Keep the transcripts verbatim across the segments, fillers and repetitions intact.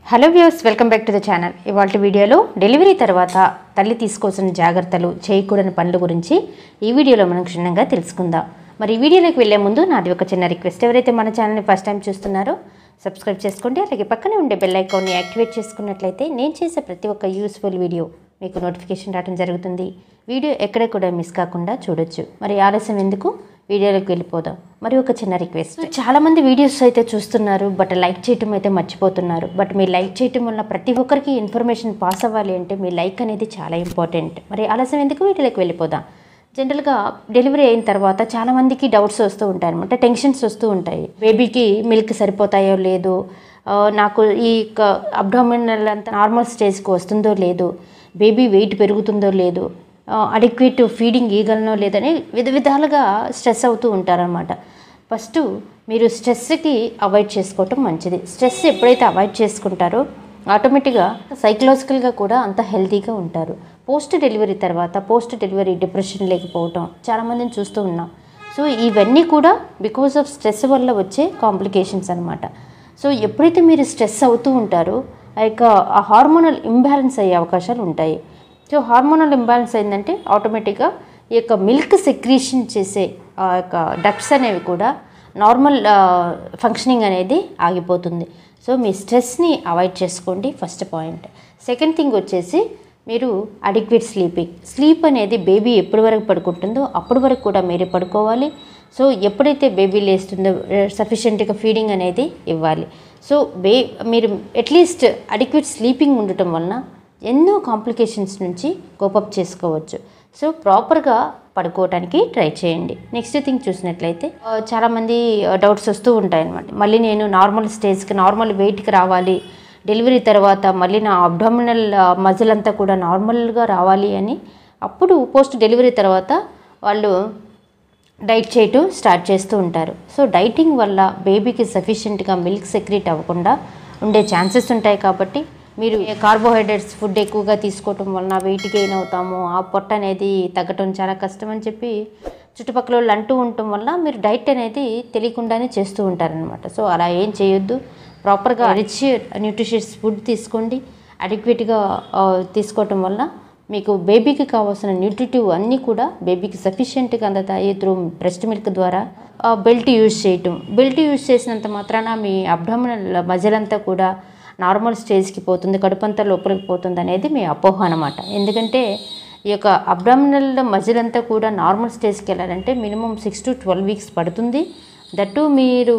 Hello viewers, welcome back to the channel. ఇవాళ వీడియోలో delivery తర్వాత తల్లి తీసుకోవాల్సిన జాగ్రత్తలు, చేయకూడని పనుల గురించి ఈ వీడియోలో మనం క్షుణ్ణంగా తెలుసుకుందాం. మరి ఈ వీడియోలోకి వెళ్ళే ముందు నాది ఒక చిన్న రిక్వెస్ట్. ఎవరైతే మన ఛానల్ని ఫస్ట్ టైం చూస్తున్నారో సబ్స్క్రైబ్ చేసుకోండి. అలాగే పక్కనే ఉండే బెల్ ఐకాన్ని యాక్టివేట్ చేసుకున్నట్లయితే నేను చేసే ప్రతి ఒక్క యూస్ఫుల్ వీడియో మీకు నోటిఫికేషన్ రావడం జరుగుతుంది. వీడియో ఎక్కడ కూడా మిస్ కాకుండా చూడొచ్చు. మరి ఆలస్యం ఎందుకు, వీడియోలోకి వెళ్ళిపోదాం. మరి ఒక చిన్న రిక్వెస్ట్, చాలామంది వీడియోస్ అయితే చూస్తున్నారు, బట్ లైక్ చేయటం అయితే మర్చిపోతున్నారు. బట్ మీ లైక్ చేయటం వల్ల ప్రతి ఒక్కరికి ఇన్ఫర్మేషన్ పాస్ అవ్వాలి అంటే మీ లైక్ అనేది చాలా ఇంపార్టెంట్. మరి ఆలస్యం ఎందుకు, వీడియోలోకి వెళ్ళిపోదాం. జనరల్గా డెలివరీ అయిన తర్వాత చాలామందికి డౌట్స్ వస్తూ ఉంటాయి అనమాట, టెన్షన్స్ వస్తూ ఉంటాయి. బేబీకి మిల్క్ సరిపోతాయో లేదో, నాకు ఈ అబ్డామినల్ అంతా నార్మల్ స్టేజ్కి వస్తుందో లేదో, బేబీ వెయిట్ పెరుగుతుందో లేదో, అడిక్వేట్ ఫీడింగ్ ఇవ్వగలనో లేదని విధ విధాలుగా స్ట్రెస్ అవుతూ ఉంటారనమాట. ఫస్ట్ మీరు స్ట్రెస్కి అవాయిడ్ చేసుకోవటం మంచిది. స్ట్రెస్ ఎప్పుడైతే అవాయిడ్ చేసుకుంటారో ఆటోమేటిక్గా సైకలాజికల్గా కూడా అంత హెల్తీగా ఉంటారు. పోస్ట్ డెలివరీ తర్వాత పోస్ట్ డెలివరీ డిప్రెషన్ లేకపోవటం చాలామందిని చూస్తూ ఉన్నాం. సో ఇవన్నీ కూడా బికాస్ ఆఫ్ స్ట్రెస్ వల్ల వచ్చే కాంప్లికేషన్స్ అనమాట. సో ఎప్పుడైతే మీరు స్ట్రెస్ అవుతూ ఉంటారో ఆ యొక్క ఆ హార్మోనల్ ఇంబ్యాలెన్స్ అయ్యే అవకాశాలు ఉంటాయి. సో హార్మోనల్ ఇంబ్యాలెన్స్ అయిందంటే ఆటోమేటిక్గా ఈ యొక్క మిల్క్ సెక్రీషన్ చేసే ఆ యొక్క డక్ట్స్ అనేవి కూడా నార్మల్ ఫంక్షనింగ్ అనేది ఆగిపోతుంది. సో మీ స్ట్రెస్ని అవాయిడ్ చేసుకోండి, ఫస్ట్ పాయింట్. సెకండ్ థింగ్ వచ్చేసి మీరు అడిక్వేట్ స్లీపింగ్. స్లీప్ అనేది బేబీ ఎప్పటి వరకు పడుకుంటుందో అప్పటి వరకు కూడా మీరే పడుకోవాలి. సో ఎప్పుడైతే బేబీ లేస్తుందో సఫిషియెంట్గా ఫీడింగ్ అనేది ఇవ్వాలి. సో బే మీరు అట్లీస్ట్ అడిక్వేట్ స్లీపింగ్ ఉండటం వలన ఎన్నో కాంప్లికేషన్స్ నుంచి కోపప్ చేసుకోవచ్చు. సో ప్రాపర్గా పడుకోవడానికి ట్రై చేయండి. నెక్స్ట్ థింగ్ చూసినట్లయితే చాలామంది డౌట్స్ వస్తూ ఉంటాయి అన్నమాట. మళ్ళీ నేను నార్మల్ స్టేజ్కి, నార్మల్ వెయిట్కి రావాలి, డెలివరీ తర్వాత మళ్ళీ నా అబ్డామినల్ మజిల్ అంతా కూడా నార్మల్గా రావాలి అని. అప్పుడు పోస్ట్ డెలివరీ తర్వాత వాళ్ళు డైట్ చేయటం స్టార్ట్ చేస్తూ ఉంటారు. సో డైటింగ్ వల్ల బేబీకి సఫిషియెంట్గా మిల్క్ సెక్రీట్ అవ్వకుండా ఉండే ఛాన్సెస్ ఉంటాయి. కాబట్టి మీరు కార్బోహైడ్రేట్స్ ఫుడ్ ఎక్కువగా తీసుకోవటం వలన వెయిట్ గెయిన్ అవుతాము, ఆ పొట్ట అనేది తగ్గటం చాలా కష్టం అని చెప్పి చుట్టుపక్కల వాళ్ళు అంటూ ఉండటం వల్ల మీరు డైట్ అనేది తెలియకుండానే చేస్తూ ఉంటారనమాట. సో అలా ఏం చేయొద్దు. ప్రాపర్గా రిచ్ న్యూట్రిషియస్ ఫుడ్ తీసుకోండి. అడిక్వేట్గా తీసుకోవటం వల్ల మీకు బేబీకి కావాల్సిన న్యూట్రిటివ్ అన్నీ కూడా బేబీకి సఫిషియెంట్గా అందుతాయి త్రూ బ్రెస్ట్ మిల్క్ ద్వారా. బెల్ట్ యూజ్ చేయటం, బెల్ట్ యూజ్ చేసినంత మాత్రాన మీ అబ్డామినల్ మజిల్ అంతా కూడా నార్మల్ స్టేజ్కి పోతుంది, కడుపంతా లోపలికి పోతుంది అనేది మీ అపోహ అనమాట. ఎందుకంటే ఈ యొక్క అబ్డామినల్ మజిల్ అంతా కూడా నార్మల్ స్టేజ్కి వెళ్ళాలంటే minimum six to twelve weeks పడుతుంది. దట్టు మీరు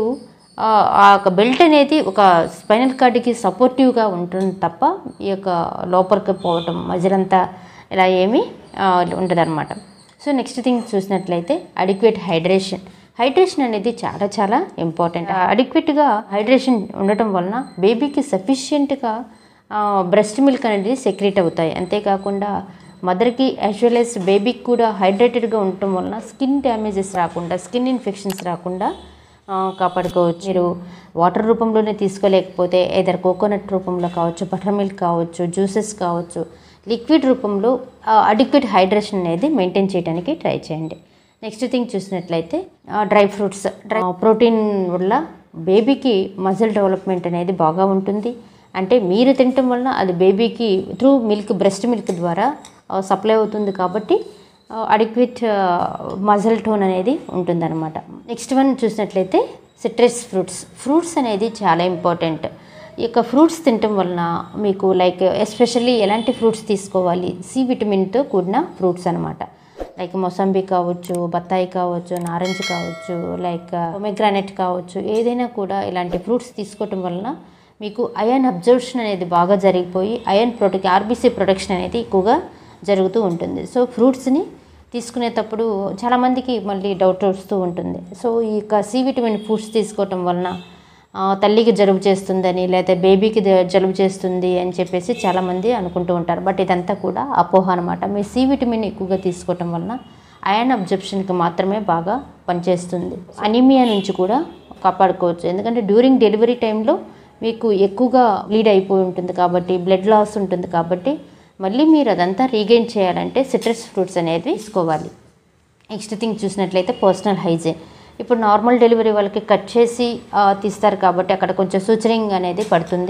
ఆ యొక్క బెల్ట్ అనేది ఒక స్పైనల్ కార్డ్కి సపోర్టివ్గా ఉంటుంది తప్ప ఈ యొక్క లోపలికి పోవటం మజిల్ అంతా ఇలా ఏమీ ఉండదన్నమాట. సో నెక్స్ట్ థింగ్ చూసినట్లయితే అడిక్వేట్ హైడ్రేషన్. హైడ్రేషన్ అనేది చాలా చాలా ఇంపార్టెంట్. అడిక్వేట్గా హైడ్రేషన్ ఉండటం వలన బేబీకి సఫిషియెంట్గా బ్రెస్ట్ మిల్క్ అనేది సెక్రీట్ అవుతాయి. అంతేకాకుండా మదర్కి యాజ్ వెల్ యాజ్ బేబీకి కూడా హైడ్రేటెడ్గా ఉండటం వలన స్కిన్ డ్యామేజెస్ రాకుండా, స్కిన్ ఇన్ఫెక్షన్స్ రాకుండా కాపాడుకోవచ్చు. మీరు వాటర్ రూపంలోనే తీసుకోలేకపోతే ఏదర్ కోకోనట్ రూపంలో కావచ్చు, బటర్ మిల్క్ కావచ్చు, జ్యూసెస్ కావచ్చు, లిక్విడ్ రూపంలో అడిక్వేట్ హైడ్రేషన్ అనేది మెయింటైన్ చేయడానికి ట్రై చేయండి. నెక్స్ట్ థింగ్ చూసినట్లయితే డ్రై ఫ్రూట్స్. డ్రై ప్రోటీన్ వల్ల బేబీకి మజిల్ డెవలప్మెంట్ అనేది బాగా ఉంటుంది. అంటే మీరు తినటం వల్ల అది బేబీకి త్రూ మిల్క్, బ్రెస్ట్ మిల్క్ ద్వారా సప్లై అవుతుంది. కాబట్టి అడిక్వేట్ మజిల్ టోన్ అనేది ఉంటుందన్నమాట. నెక్స్ట్ వన్ చూసినట్లయితే సిట్రస్ ఫ్రూట్స్. ఫ్రూట్స్ అనేది చాలా ఇంపార్టెంట్. ఈ యొక్క ఫ్రూట్స్ తినటం వలన మీకు లైక్ ఎస్పెషల్లీ ఎలాంటి ఫ్రూట్స్ తీసుకోవాలి, సి విటమిన్తో కూడిన ఫ్రూట్స్ అనమాట. లైక్ మొసంబి కావచ్చు, బత్తాయి కావచ్చు, నారింజ కావచ్చు, లైక్ పొమోగ్రానైట్ కావచ్చు, ఏదైనా కూడా ఇలాంటి ఫ్రూట్స్ తీసుకోవటం వలన మీకు అయర్న్ అబ్జర్ప్షన్ అనేది బాగా జరిగిపోయి అయర్న్ ప్రొటెక్ ఆర్బీసీ ప్రొటెక్షన్ అనేది ఎక్కువగా జరుగుతూ ఉంటుంది. సో ఫ్రూట్స్ని తీసుకునేటప్పుడు చాలామందికి మళ్ళీ డౌట్ వస్తూ ఉంటుంది. సో ఈ యొక్క సి విటమిన్ ఫ్రూట్స్ తీసుకోవటం వలన తల్లికి జలుబు చేస్తుందని, లేకపోతే బేబీకి జలుబు చేస్తుంది అని చెప్పేసి చాలామంది అనుకుంటూ ఉంటారు. బట్ ఇదంతా కూడా అపోహ అనమాట. మీ సి విటమిన్ ఎక్కువగా తీసుకోవటం వలన అయర్న్ అబ్జర్ప్షన్కి మాత్రమే బాగా పనిచేస్తుంది. అనీమియా నుంచి కూడా కాపాడుకోవచ్చు. ఎందుకంటే డ్యూరింగ్ డెలివరీ టైంలో మీకు ఎక్కువగా బ్లీడ్ అయిపోయి ఉంటుంది కాబట్టి, బ్లడ్ లాస్ ఉంటుంది కాబట్టి మళ్ళీ మీరు అదంతా రీగెయిన్ చేయాలంటే సిట్రస్ ఫ్రూట్స్ అనేది తీసుకోవాలి. నెక్స్ట్ థింగ్ చూసినట్లయితే పర్సనల్ హైజీన్. ఇప్పుడు నార్మల్ డెలివరీ వాళ్ళకి కట్ చేసి తీస్తారు కాబట్టి అక్కడ కొంచెం సూచరింగ్ అనేది పడుతుంది.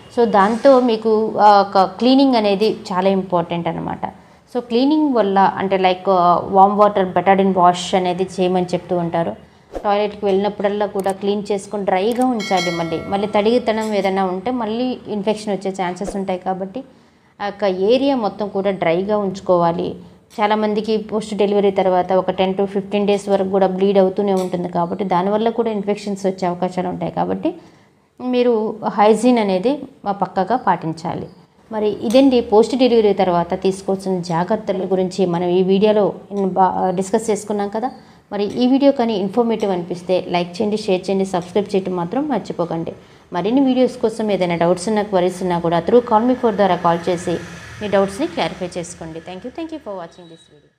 సో దాంతో మీకు ఒక క్లీనింగ్ అనేది చాలా ఇంపార్టెంట్ అనమాట. సో క్లీనింగ్ వల్ల అంటే like warm water Betadine wash అనేది చేయమని చెప్తూ ఉంటారు. టాయిలెట్కి వెళ్ళినప్పుడల్లా కూడా క్లీన్ చేసుకొని డ్రైగా ఉంచాలి. మళ్ళీ మళ్ళీ తడిగితనం ఏదైనా ఉంటే మళ్ళీ ఇన్ఫెక్షన్ వచ్చే ఛాన్సెస్ ఉంటాయి. కాబట్టి ఆ యొక్క ఏరియా మొత్తం కూడా డ్రైగా ఉంచుకోవాలి. చాలామందికి పోస్ట్ డెలివరీ తర్వాత ఒక టెన్ టు ఫిఫ్టీన్ డేస్ వరకు కూడా బ్లీడ్ అవుతూనే ఉంటుంది. కాబట్టి దానివల్ల కూడా ఇన్ఫెక్షన్స్ వచ్చే అవకాశాలు ఉంటాయి. కాబట్టి మీరు హైజీన్ అనేది పక్కగా పాటించాలి. మరి ఇదండి పోస్ట్ డెలివరీ తర్వాత తీసుకోవాల్సిన జాగ్రత్తల గురించి మనం ఈ వీడియోలో డిస్కస్ చేసుకున్నాం కదా. మరి ఈ వీడియో కానీ ఇన్ఫర్మేటివ్ అనిపిస్తే లైక్ చేయండి, షేర్ చేయండి, సబ్స్క్రైబ్ చేయడం మాత్రం మర్చిపోకండి. మరిన్ని వీడియోస్ కోసం ఏదైనా డౌట్స్ ఉన్నా, క్వరీస్ ఉన్నా కూడా త్రూ కాల్ మీ ఫోర్ ద్వారా కాల్ చేసి మీ డౌట్స్ని క్లారిఫై చేసుకోండి. Thank you thank you for watching this video.